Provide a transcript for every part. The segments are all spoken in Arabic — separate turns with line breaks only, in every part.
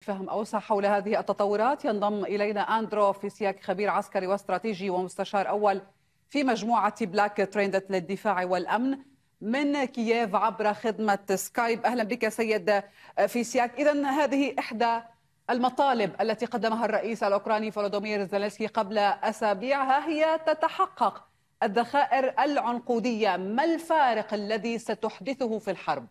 لفهم أوسع حول هذه التطورات ينضم إلينا أندرو فيسياك، خبير عسكري واستراتيجي ومستشار أول في مجموعة بلاك تريندت للدفاع والأمن من كييف عبر خدمة سكايب. أهلا بك سيد فيسياك. إذن هذه إحدى المطالب التي قدمها الرئيس الأوكراني فولودومير زيلينسكي قبل أسابيع، ها هي تتحقق الذخائر العنقودية. ما الفارق الذي ستحدثه في الحرب؟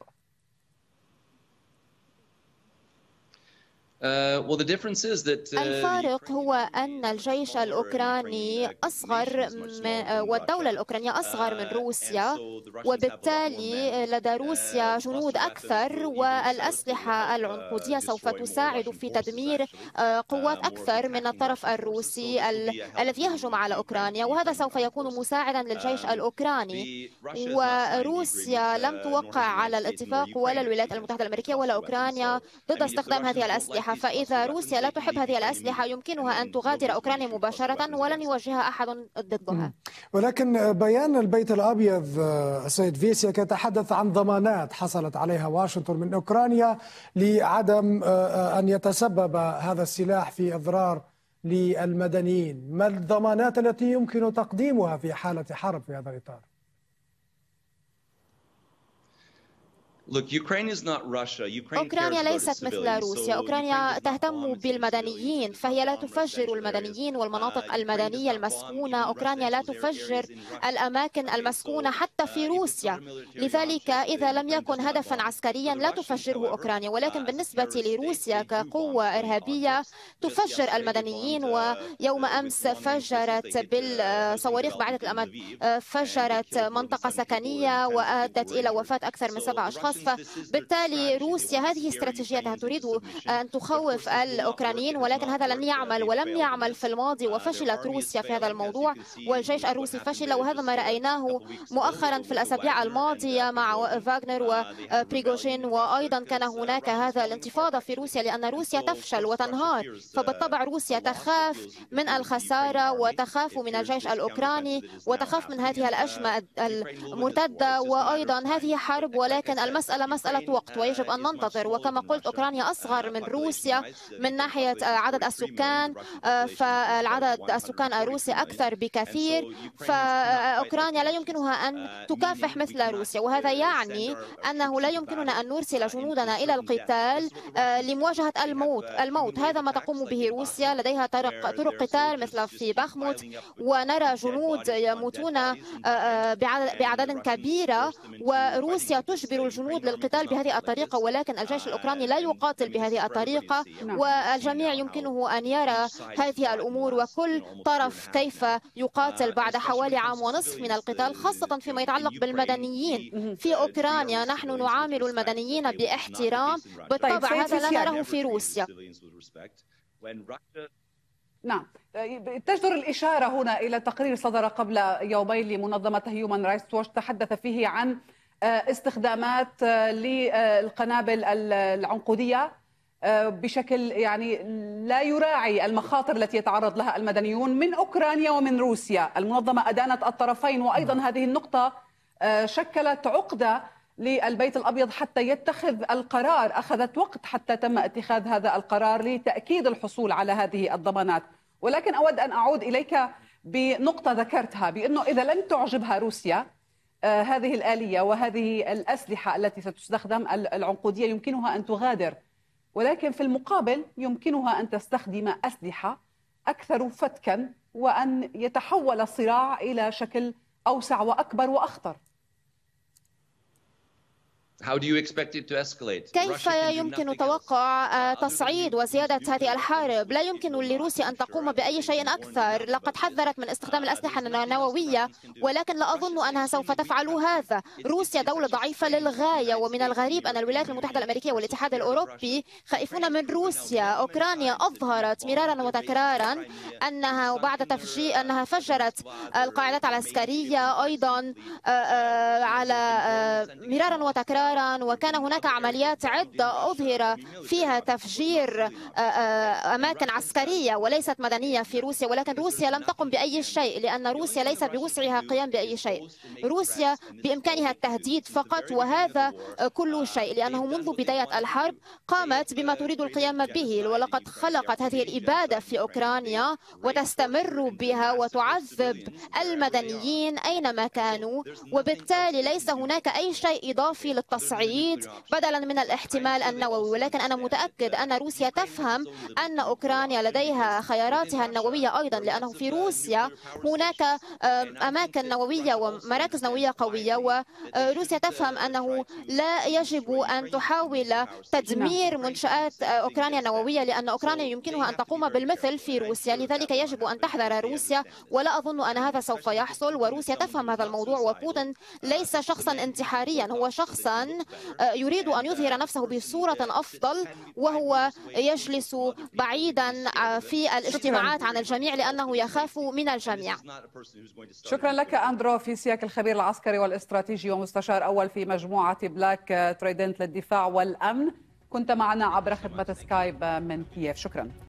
الفارق هو أن الجيش الأوكراني أصغر والدولة الأوكرانية أصغر من روسيا، وبالتالي لدى روسيا جنود أكثر، والأسلحة العنقودية سوف تساعد في تدمير قوات أكثر من الطرف الروسي الذي يهجم على أوكرانيا، وهذا سوف يكون مساعدا للجيش الأوكراني. وروسيا لم توقع على الاتفاق، ولا الولايات المتحدة الأمريكية ولا أوكرانيا، ضد استخدام هذه الأسلحة. فإذا روسيا لا تحب هذه الأسلحة يمكنها أن تغادر أوكرانيا مباشرة ولن يوجهها أحد ضدها.
ولكن بيان البيت الأبيض السيد فيسياك يتحدث عن ضمانات حصلت عليها واشنطن من أوكرانيا لعدم أن يتسبب هذا السلاح في إضرار للمدنيين. ما الضمانات التي يمكن تقديمها في حالة حرب في هذا الإطار؟
أوكرانيا ليست مثل روسيا. أوكرانيا تهتم بالمدنيين، فهي لا تفجر المدنيين والمناطق المدنية المسكونة. أوكرانيا لا تفجر الأماكن المسكونة حتى في روسيا، لذلك إذا لم يكن هدفا عسكريا لا تفجره أوكرانيا. ولكن بالنسبة لروسيا كقوة إرهابية تفجر المدنيين، ويوم أمس فجرت بالصواريخ بعيدة الأمد فجرت منطقة سكنية وأدت إلى وفاة أكثر من 7 أشخاص. فبالتالي روسيا هذه استراتيجيتها، تريد أن تخوف الأوكرانيين، ولكن هذا لن يعمل ولم يعمل في الماضي، وفشلت روسيا في هذا الموضوع والجيش الروسي فشل. وهذا ما رأيناه مؤخرا في الأسابيع الماضية مع فاغنر وبريغوجين، وأيضا كان هناك هذا الانتفاضة في روسيا لأن روسيا تفشل وتنهار. فبالطبع روسيا تخاف من الخسارة وتخاف من الجيش الأوكراني وتخاف من هذه الأجمة المرتدة. وأيضا هذه حرب، ولكن المسألة مسألة وقت ويجب أن ننتظر. وكما قلت أوكرانيا أصغر من روسيا من ناحية عدد السكان، فالعدد السكان الروسي أكثر بكثير، فأوكرانيا لا يمكنها أن تكافح مثل روسيا. وهذا يعني أنه لا يمكننا أن نرسل جنودنا إلى القتال لمواجهة الموت. هذا ما تقوم به روسيا، لديها طرق قتال مثل في باخموت، ونرى جنود يموتون بأعداد كبيرة، وروسيا تجبر الجنود للقتال بهذه الطريقة، ولكن الجيش الأوكراني لا يقاتل بهذه الطريقة. والجميع يمكنه أن يرى هذه الأمور، وكل طرف كيف يقاتل بعد حوالي عام ونصف من القتال، خاصة فيما يتعلق بالمدنيين. في أوكرانيا نحن نعامل المدنيين باحترام، بالطبع هذا لا نراه في روسيا.
نعم، تجدر الإشارة هنا إلى تقرير صدر قبل يومين لمنظمة هيومان رايتس ووتش تحدث فيه عن استخدامات للقنابل العنقودية بشكل يعني لا يراعي المخاطر التي يتعرض لها المدنيون من أوكرانيا ومن روسيا. المنظمة أدانت الطرفين، وأيضا هذه النقطة شكلت عقدة للبيت الأبيض حتى يتخذ القرار. أخذت وقت حتى تم اتخاذ هذا القرار لتأكيد الحصول على هذه الضمانات. ولكن أود أن أعود إليك بنقطة ذكرتها، بأنه إذا لم تعجبها روسيا هذه الآلية وهذه الأسلحة التي ستستخدم العنقودية يمكنها أن تغادر، ولكن في المقابل يمكنها أن تستخدم أسلحة أكثر فتكا، وأن يتحول الصراع إلى شكل أوسع وأكبر وأخطر.
كيف يمكن توقع تصعيد وزيادة هذه الحرب؟ لا يمكن لروسيا أن تقوم بأي شيء أكثر. لقد حذرت من استخدام الأسلحة النووية، ولكن لا أظن أنها سوف تفعل هذا. روسيا دولة ضعيفة للغاية، ومن الغريب أن الولايات المتحدة الأمريكية والاتحاد الأوروبي خائفون من روسيا. أوكرانيا أظهرت مرارا وتكرارا أنها بعد تفجير أنها فجرت القاعدات العسكرية، أيضا على مرارا وتكرارا انفجارا، وكان هناك عمليات عدة أظهر فيها تفجير أماكن عسكرية وليست مدنية في روسيا، ولكن روسيا لم تقم بأي شيء لأن روسيا ليس بوسعها قيام بأي شيء. روسيا بإمكانها التهديد فقط، وهذا كل شيء، لأنه منذ بداية الحرب قامت بما تريد القيام به، ولقد خلقت هذه الإبادة في أوكرانيا وتستمر بها وتعذب المدنيين أينما كانوا، وبالتالي ليس هناك أي شيء إضافي للتصعيد بدلا من الاحتمال النووي. ولكن أنا متأكد أن روسيا تفهم أن أوكرانيا لديها خياراتها النووية أيضا، لأنه في روسيا هناك أماكن نووية ومراكز نووية قوية، وروسيا تفهم أنه لا يجب أن تحاول تدمير منشآت أوكرانيا النووية، لأن أوكرانيا يمكنها أن تقوم بالمثل في روسيا. لذلك يجب أن تحذر روسيا، ولا أظن أن هذا سوف يحصل، وروسيا تفهم هذا الموضوع. وبوتين ليس شخصا انتحاريا، هو شخصا يريد أن يظهر نفسه بصورة أفضل، وهو يجلس بعيدا في الاجتماعات عن الجميع لأنه يخاف من الجميع.
شكرا لك أندرو فيسياك، الخبير العسكري والاستراتيجي ومستشار أول في مجموعة بلاك تريدنت للدفاع والأمن، كنت معنا عبر خدمة سكايب من كييف. شكرا.